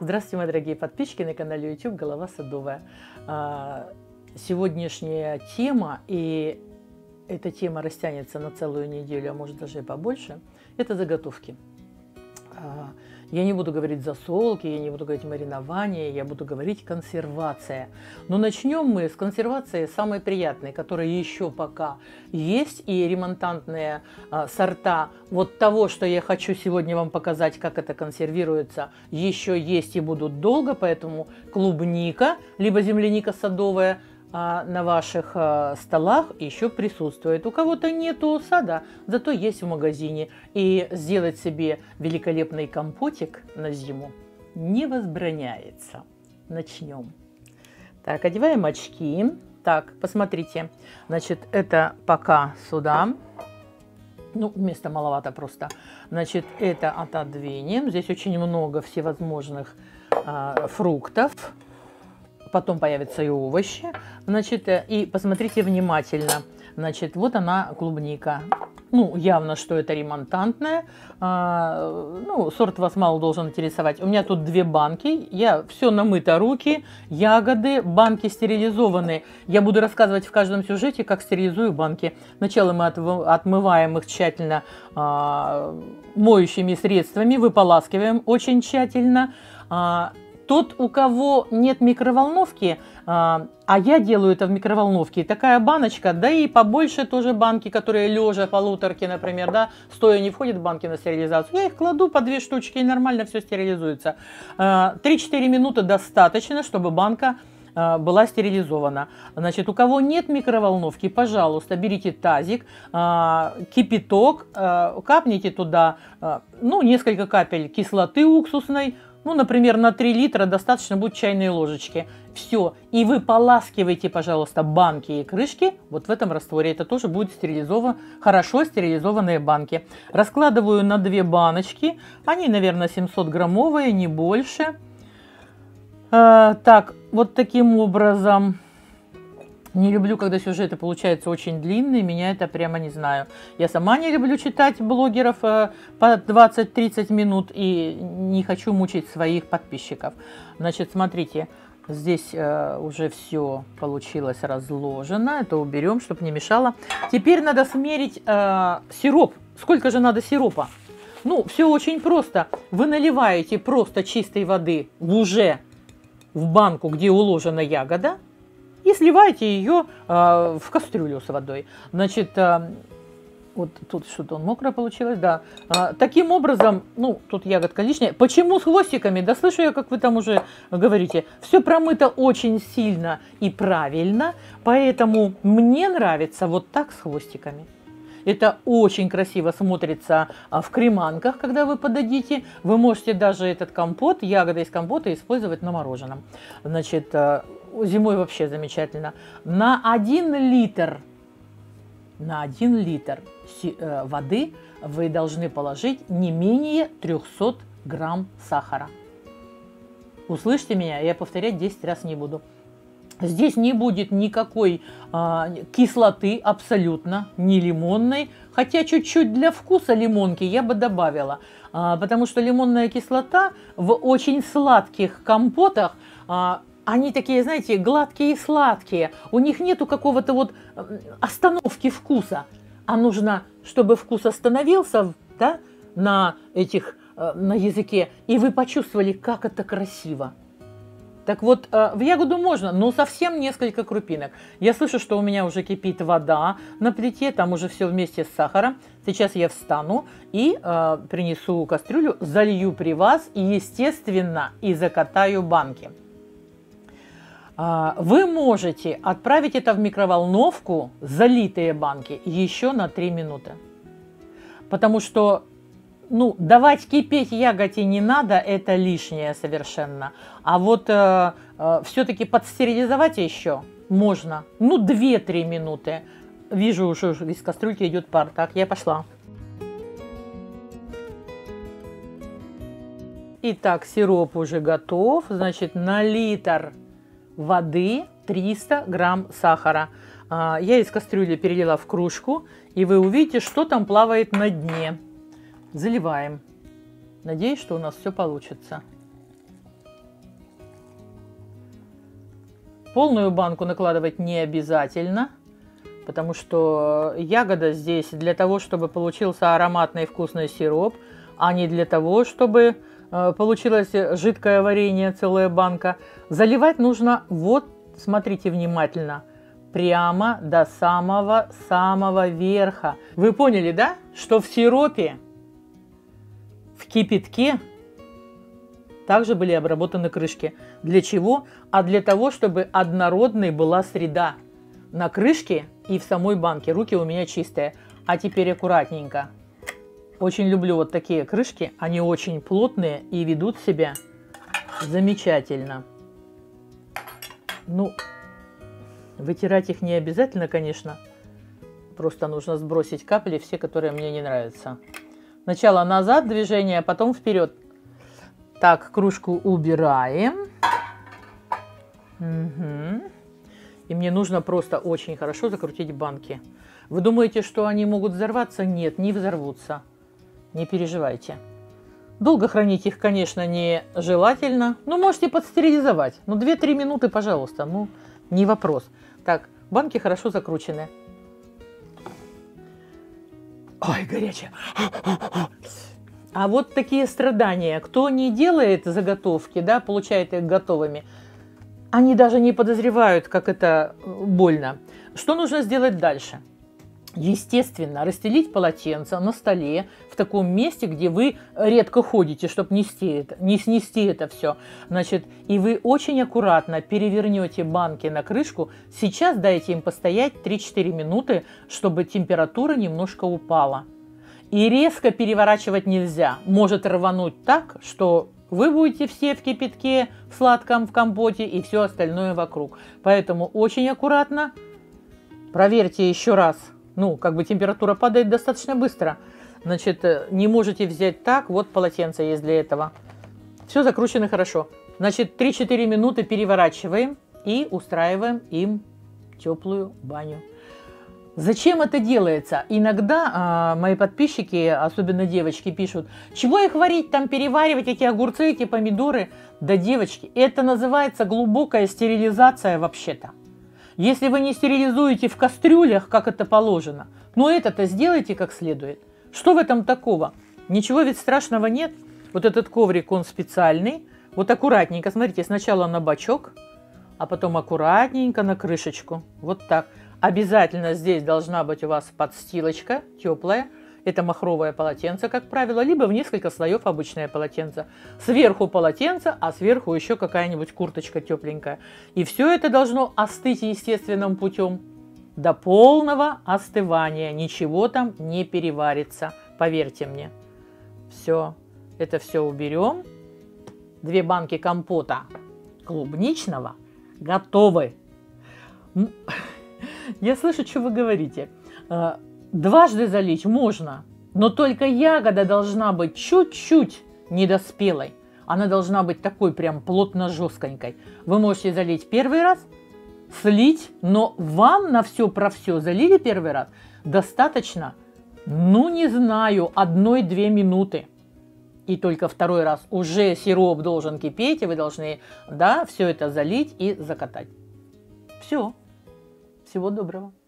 Здравствуйте, мои дорогие подписчики на канале YouTube «Голова садовая». Сегодняшняя тема, и эта тема растянется на целую неделю, а может даже и побольше, это заготовки. Я не буду говорить засолки, я не буду говорить маринование, я буду говорить консервация. Но начнем мы с консервации самой приятной, которая еще пока есть, и ремонтантные сорта вот того, что я хочу сегодня вам показать, как это консервируется, еще есть и будут долго, поэтому клубника, либо земляника садовая на ваших столах еще присутствует. У кого-то нету сада, зато есть в магазине. И сделать себе великолепный компотик на зиму не возбраняется. Начнем. Так, одеваем очки. Так, посмотрите. Значит, это пока сюда. Ну, места маловато просто. Значит, это отодвинем. Здесь очень много всевозможных фруктов. Потом появятся и овощи. Значит, и посмотрите внимательно. Значит, вот она клубника. Ну, явно, что это ремонтантная. Ну, сорт вас мало должен интересовать. У меня тут 2 банки. Все намыто, руки, ягоды, банки стерилизованы. Я буду рассказывать в каждом сюжете, как стерилизую банки. Сначала мы отмываем их тщательно моющими средствами, выполаскиваем очень тщательно. Тот, у кого нет микроволновки, а я делаю это в микроволновке, такая баночка, да и побольше тоже банки, которые лежа, полуторки, например, да, стоя не входят в банки на стерилизацию, я их кладу по 2 штучки и нормально все стерилизуется. 3-4 минуты достаточно, чтобы банка была стерилизована. Значит, у кого нет микроволновки, пожалуйста, берите тазик, кипяток, капните туда, ну, несколько капель кислоты уксусной. Ну, например, на 3 литра достаточно будет чайной ложечки. Все. И вы поласкиваете, пожалуйста, банки и крышки вот в этом растворе. Это тоже будет хорошо стерилизованные банки. Раскладываю на 2 баночки. Они, наверное, 700-граммовые, не больше. Так, вот таким образом. Не люблю, когда сюжеты получаются очень длинные, меня это прямо не знаю. Я сама не люблю читать блогеров по 20-30 минут и не хочу мучить своих подписчиков. Значит, смотрите, здесь уже все получилось разложено. Это уберем, чтобы не мешало. Теперь надо смерить сироп. Сколько же надо сиропа? Ну, все очень просто. Вы наливаете просто чистой воды в банку, где уложена ягода, и сливаете ее в кастрюлю с водой. Значит, вот тут что-то мокрое получилось, да. Таким образом, ну, тут ягодка лишняя. Почему с хвостиками? Да слышу я, как вы там уже говорите. Все промыто очень сильно и правильно, поэтому мне нравится вот так с хвостиками. Это очень красиво смотрится в креманках, когда вы подадите. Вы можете даже этот компот, ягоды из компота использовать на мороженом. Значит, зимой вообще замечательно. На 1 литр воды вы должны положить не менее 300 грамм сахара. Услышьте меня, я повторять 10 раз не буду. Здесь не будет никакой кислоты абсолютно, не лимонной. Хотя чуть-чуть для вкуса лимонки я бы добавила. Потому что лимонная кислота в очень сладких компотах, они такие, знаете, гладкие и сладкие. У них нету какого-то вот остановки вкуса. А нужно, чтобы вкус остановился, да, на языке. И вы почувствовали, как это красиво. Так вот, в ягоду можно, но совсем несколько крупинок. Я слышу, что у меня уже кипит вода на плите, там уже все вместе с сахаром. Сейчас я встану и принесу кастрюлю, залью при вас и, естественно, и закатаю банки. Вы можете отправить это в микроволновку, залитые банки, еще на 3 минуты. Потому что ну, давать кипеть ягоде не надо, это лишнее совершенно. А вот все-таки подстерилизовать еще можно. Ну, 2-3 минуты. Вижу, уже из кастрюльки идет пар. Так, я пошла. Итак, сироп уже готов. Значит, на литр воды 300 грамм сахара. Я из кастрюли перелила в кружку, и вы увидите, что там плавает на дне. Заливаем. Надеюсь, что у нас все получится. полную банку накладывать не обязательно, потому что ягода здесь для того, чтобы получился ароматный вкусный сироп, а не для того, чтобы получилось жидкое варенье, целая банка. Заливать нужно, вот, смотрите внимательно, прямо до самого-самого верха. Вы поняли, да, что в сиропе, в кипятке также были обработаны крышки. Для чего? А для того, чтобы однородной была среда на крышке и в самой банке. Руки у меня чистые. А теперь аккуратненько. Очень люблю вот такие крышки. Они очень плотные и ведут себя замечательно. Ну, вытирать их не обязательно, конечно. Просто нужно сбросить капли, все, которые мне не нравятся. Сначала назад движение, а потом вперед. Так, кружку убираем. Угу. И мне нужно просто очень хорошо закрутить банки. Вы думаете, что они могут взорваться? Нет, не взорвутся. Не переживайте. Долго хранить их, конечно, не желательно. Ну, можете подстерилизовать. Ну, 2-3 минуты, пожалуйста. Ну, не вопрос. Так, банки хорошо закручены. Ой, горячая. А вот такие страдания. Кто не делает заготовки, да, получает их готовыми, они даже не подозревают, как это больно. Что нужно сделать дальше? Естественно, расстелить полотенце на столе в таком месте, где вы редко ходите, чтобы не снести это все. Значит, и вы очень аккуратно перевернете банки на крышку. Сейчас дайте им постоять 3-4 минуты, чтобы температура немножко упала. И резко переворачивать нельзя. Может рвануть так, что вы будете все в кипятке, в сладком, в компоте и все остальное вокруг. Поэтому очень аккуратно проверьте еще раз. Ну, как бы температура падает достаточно быстро. Значит, не можете взять так. Вот полотенце есть для этого. Все закручено хорошо. Значит, 3-4 минуты переворачиваем и устраиваем им теплую баню. Зачем это делается? Иногда мои подписчики, особенно девочки, пишут, чего их варить, там переваривать эти огурцы, эти помидоры. Да, девочки, это называется глубокая стерилизация вообще-то. Если вы не стерилизуете в кастрюлях, как это положено, но это-то сделайте как следует. Что в этом такого? Ничего ведь страшного нет. Вот этот коврик, он специальный. Вот аккуратненько, смотрите, сначала на бочок, а потом аккуратненько на крышечку. Вот так. Обязательно здесь должна быть у вас подстилочка теплая. Это махровое полотенце, как правило, либо в несколько слоев обычное полотенце. Сверху полотенце, а сверху еще какая-нибудь курточка тепленькая. И все это должно остыть естественным путем до полного остывания. Ничего там не переварится, поверьте мне. Все, это все уберем. 2 банки компота клубничного готовы. Я слышу, что вы говорите. Дважды залить можно, но только ягода должна быть чуть-чуть недоспелой. Она должна быть такой прям плотно жестконькой. Вы можете залить первый раз, слить, но вам на все про все залили первый раз достаточно, ну не знаю, 1-2 минуты. И только второй раз уже сироп должен кипеть, и вы должны, да, все это залить и закатать. Все. Всего доброго.